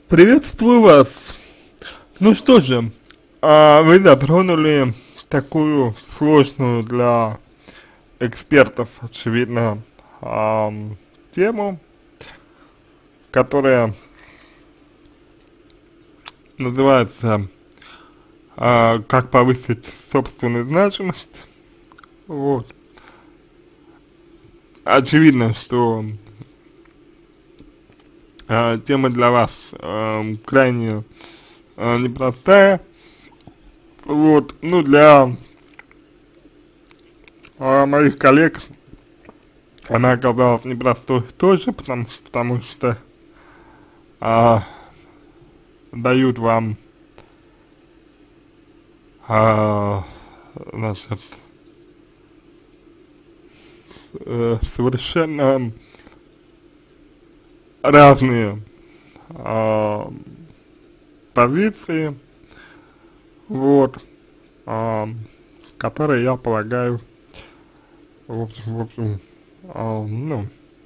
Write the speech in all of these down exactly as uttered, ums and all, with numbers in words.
Приветствую вас. Ну что же, а, вы затронули такую сложную для экспертов, очевидно, ам, тему, которая называется а, «Как повысить собственную значимость». Вот. Очевидно, что а, тема для вас а, крайне а, непростая. Вот, ну для а, моих коллег она оказалась непростой тоже, потому, потому что а, дают вам а, значит, э, совершенно разные а, позиции, вот, а, которые, я полагаю, в общем, в общем, а, ну,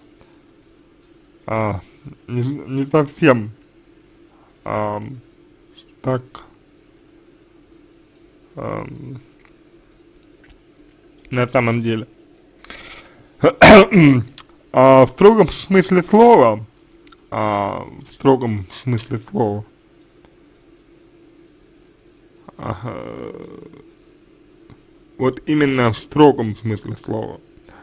а, не, не совсем а, так а, на самом деле. А, в строгом смысле слова, а, в строгом смысле слова, ага, вот именно в строгом смысле слова,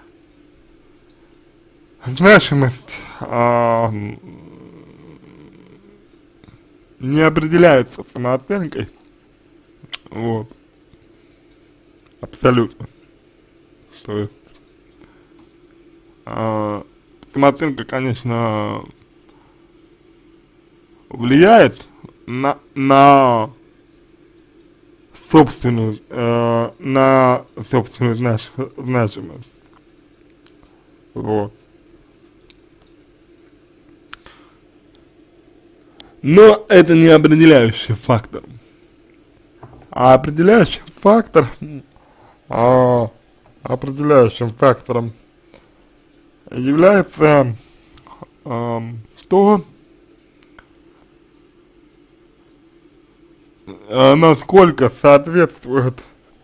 значимость а, не определяется самооценкой, вот, абсолютно, то есть а, самооценка, конечно, влияет на, на собственную, э, на собственную знач, значимость, вот. Но это не определяющий фактор. А определяющим фактор, а, определяющим фактором является а, то, а, насколько соответствует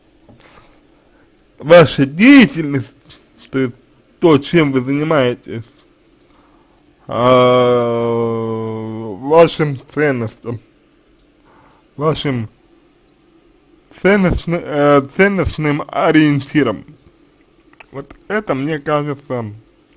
ваша деятельность, то есть то, чем вы занимаетесь, а, вашим ценностям, вашим ценностным, э, ценностным ориентиром. Вот это, мне кажется,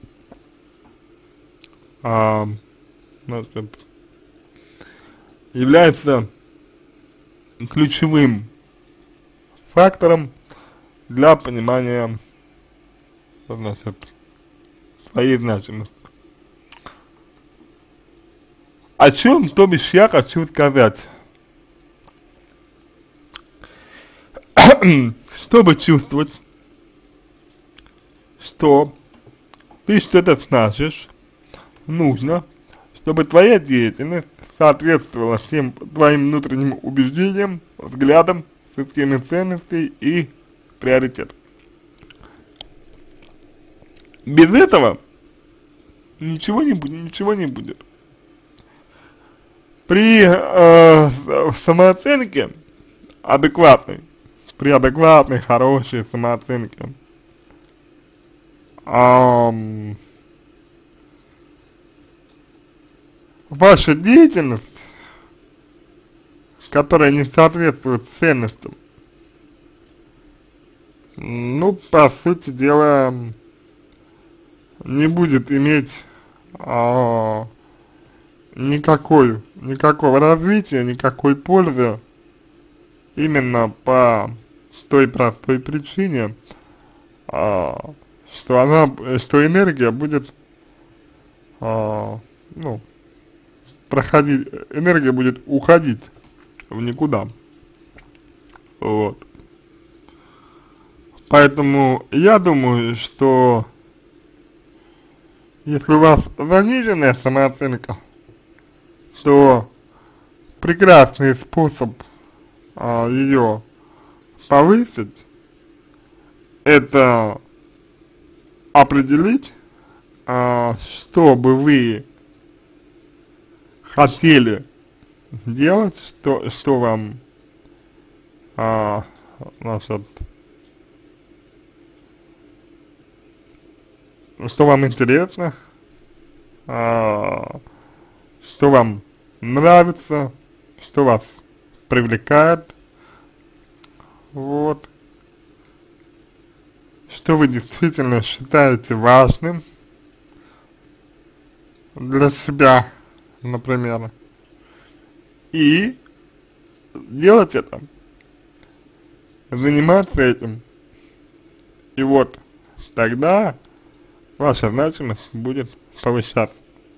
а, значит, является ключевым фактором для понимания, значит, своей значимости. О чем, то бишь, я хочу сказать. Чтобы чувствовать, что ты что-то значишь, нужно, чтобы твоя деятельность соответствовала всем твоим внутренним убеждениям, взглядам, системе ценностей и приоритетам. Без этого ничего не будет, ничего не будет. При э, самооценке адекватной, при адекватной, хорошей самооценке, эм, ваша деятельность, которая не соответствует ценностям, ну, по сути дела, не будет иметь э, никакой, никакого развития, никакой пользы, именно по той простой причине, а, что она, что энергия будет, а, ну, проходить, энергия будет уходить в никуда, вот. Поэтому я думаю, что если у вас заниженная самооценка, то прекрасный способ а, ее повысить — это определить, а, что бы вы хотели делать, что, что вам, а, значит, что вам интересно, а, что вам нравится, что вас привлекает, вот, что вы действительно считаете важным для себя, например, и делать это, заниматься этим, и вот тогда ваша значимость будет повышаться.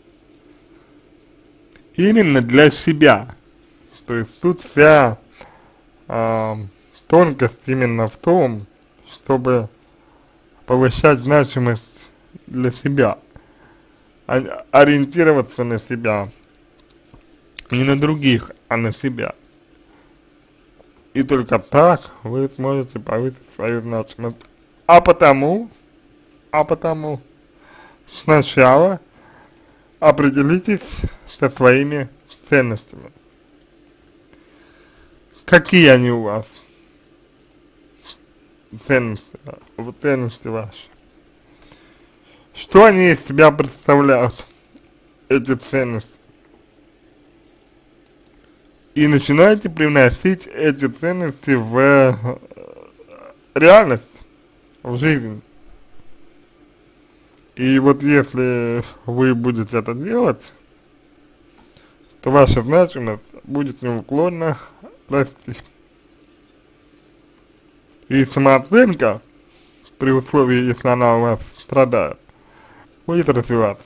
Именно для себя, то есть тут вся э, тонкость именно в том, чтобы повышать значимость для себя, ориентироваться на себя, не на других, а на себя. И только так вы сможете повысить свою значимость. А потому, а потому сначала определитесь со своими ценностями. Какие они у вас? Ценности, ценности ваши. Что они из себя представляют, эти ценности? И начинайте привносить эти ценности в реальность, в жизнь. И вот если вы будете это делать, то ваша значимость будет неуклонно расти. И самооценка, при условии, если она у вас страдает, будет развиваться.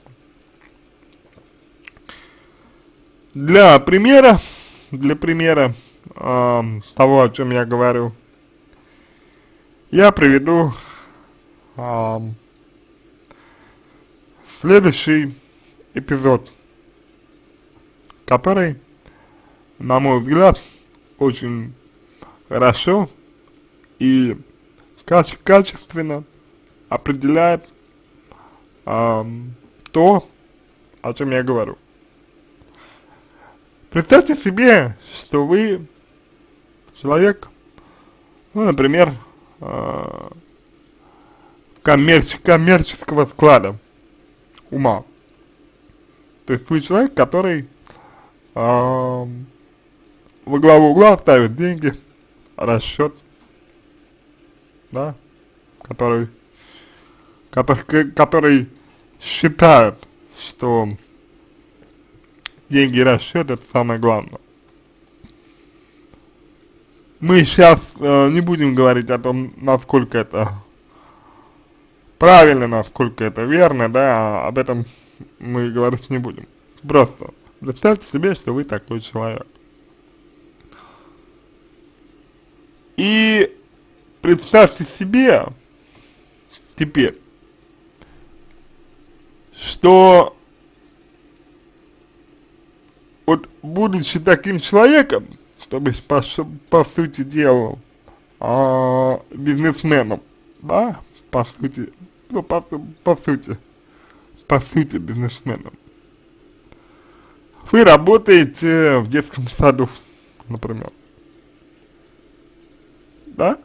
Для примера, для примера э, того, о чем я говорю, я приведу э, следующий эпизод, который, на мой взгляд, очень хорошо и каче качественно определяет э, то, о чем я говорю. Представьте себе, что вы человек, ну, например, э, коммерч коммерческого склада ума. То есть вы человек, который э, во главу угла ставит деньги, расчет, да, который, который, который считает, что деньги и расчет — это самое главное. Мы сейчас э, не будем говорить о том, насколько это правильно, насколько это верно, да, об этом мы говорить не будем. Просто представьте себе, что вы такой человек. И представьте себе теперь, что вот будучи таким человеком, то есть по, по сути дела а, бизнесменом, да, по сути, ну по, по сути, по сути бизнесменом, вы работаете в детском саду, например, да?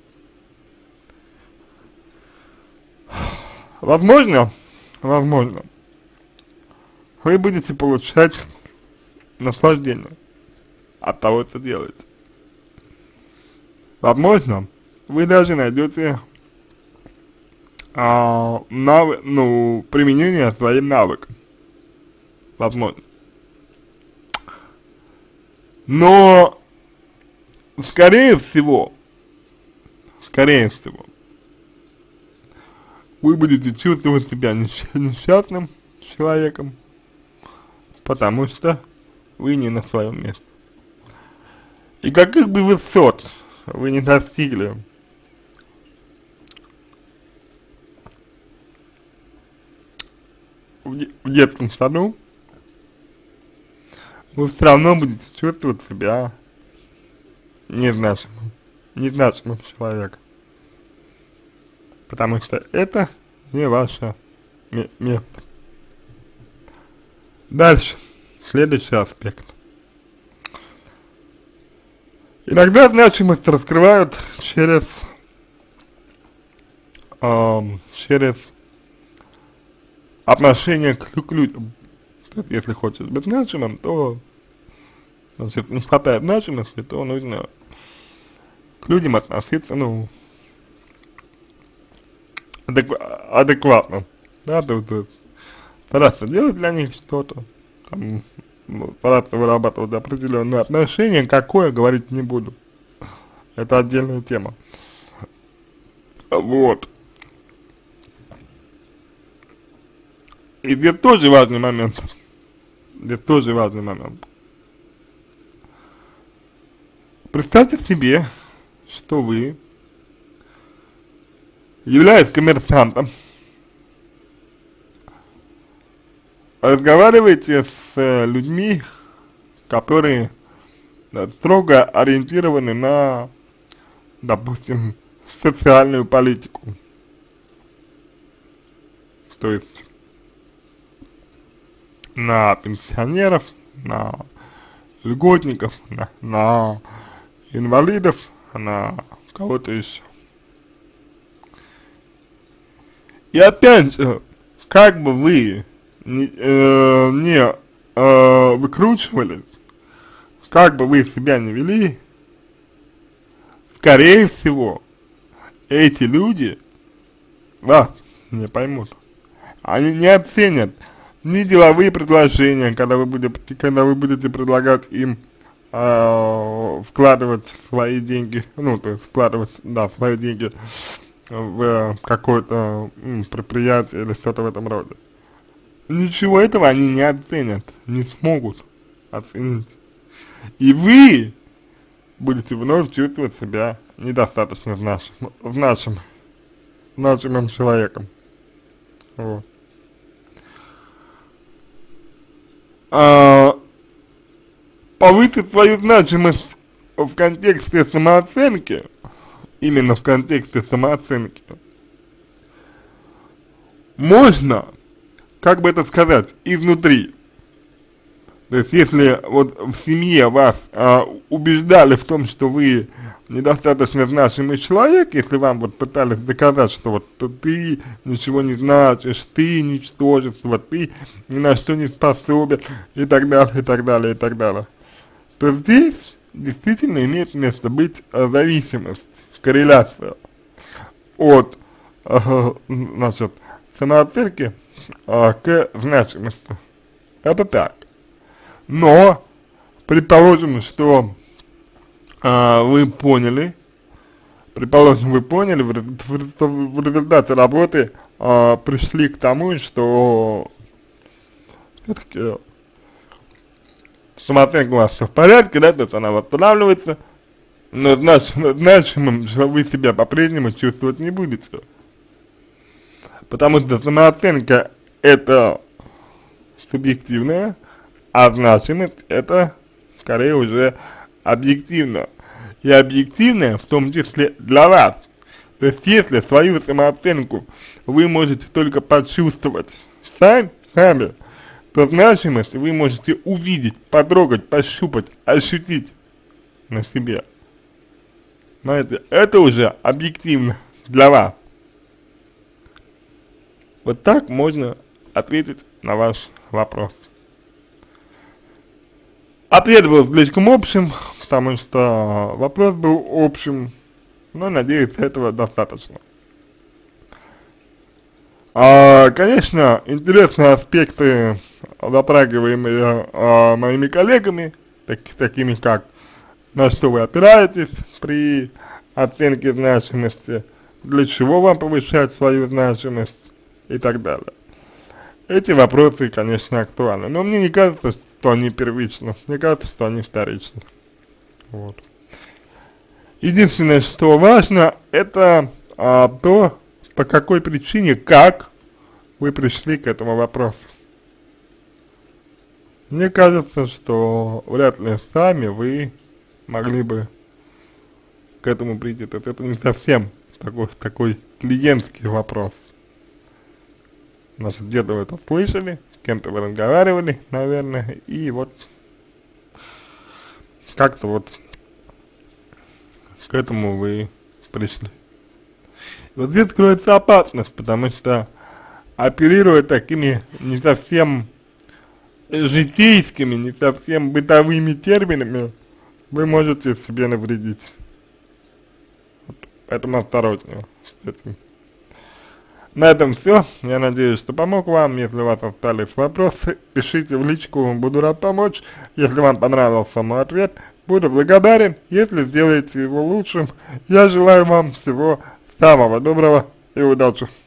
Возможно, возможно, вы будете получать наслаждение от того, что делаете. Возможно, вы даже найдете а, навы, ну, применение своих навыков. Возможно. Но, скорее всего, скорее всего, вы будете чувствовать себя несчастным человеком, потому что вы не на своем месте. И каких бы высот вы не достигли в, де в детском саду, вы все равно будете чувствовать себя незначимым, незначимым человеком. Потому что это не ваше место. Дальше, следующий аспект. Иногда значимость раскрывают через, э, через отношение к, к людям. То есть, если хочешь быть значимым, то, значит, не хватает значимости, то нужно к людям относиться, ну, адек адекватно, да, то, то есть стараться делать для них что-то, там, ну, стараться вырабатывать определенные отношения, какое, говорить не буду, это отдельная тема, вот. И здесь тоже важный момент, здесь тоже важный момент. Представьте себе, что вы, являясь коммерсантом, разговариваете с людьми, которые строго ориентированы на, допустим, социальную политику. То есть на пенсионеров, на льготников, на, на инвалидов, на кого-то еще. И опять же, как бы вы не, э, не э, выкручивались, как бы вы себя не вели, скорее всего, эти люди вас не поймут. Они не оценят ни деловые предложения, когда вы будете, когда вы будете предлагать им э, вкладывать свои деньги, ну, то есть вкладывать, да, свои деньги в какое-то предприятие или что-то в этом роде. Ничего этого они не оценят, не смогут оценить. И вы будете вновь чувствовать себя недостаточно значимым, значимым, значимым человеком. Вот. А, повысить свою значимость в контексте самооценки, именно в контексте самооценки, можно, как бы это сказать, изнутри. То есть, если вот в семье вас а, убеждали в том, что вы недостаточно значимый человек, если вам вот пытались доказать, что вот то ты ничего не значишь, ты ничтожество, ты ни на что не способен, и так далее, и так далее, и так далее, то здесь действительно имеет место быть а, зависимость, корреляция от, а, значит, самооценки а, к значимости. Это так. Но, предположим, что а, вы поняли, предположим, вы поняли, в, в, в результате работы а, пришли к тому, что все-таки самооценка у вас все в порядке, да, то есть она восстанавливается, но значимым, значимым вы себя по-прежнему чувствовать не будете. Потому что самооценка это субъективная, а значимость это скорее уже объективно. И объективное в том числе для вас. То есть если свою самооценку вы можете только почувствовать сами, сами, то значимость вы можете увидеть, потрогать, пощупать, ощутить на себе. Знаете, это уже объективно для вас. Вот так можно ответить на ваш вопрос. Ответ был слишком общим, потому что вопрос был общим, но, надеюсь, этого достаточно. А, конечно, интересные аспекты, затрагиваемые а, моими коллегами, так, такими как на что вы опираетесь при оценке значимости, для чего вам повышать свою значимость и так далее. Эти вопросы, конечно, актуальны, но мне не кажется, что они первичны, мне кажется, что они вторичны. Вот. Единственное, что важно, это а, то, по какой причине, как вы пришли к этому вопросу. Мне кажется, что вряд ли сами вы могли бы к этому прийти. Это, это не совсем такой, такой клиентский вопрос. Значит, где-то вы это слышали, с кем-то вы разговаривали, наверное, и вот как-то вот к этому вы пришли. Вот здесь кроется опасность, потому что, оперируя такими не совсем житейскими, не совсем бытовыми терминами, вы можете себе навредить. Вот, поэтому осторожнее с этим. На этом все. Я надеюсь, что помог вам. Если у вас остались вопросы, пишите в личку, буду рад помочь. Если вам понравился мой ответ, буду благодарен, если сделаете его лучшим. Я желаю вам всего самого доброго и удачи.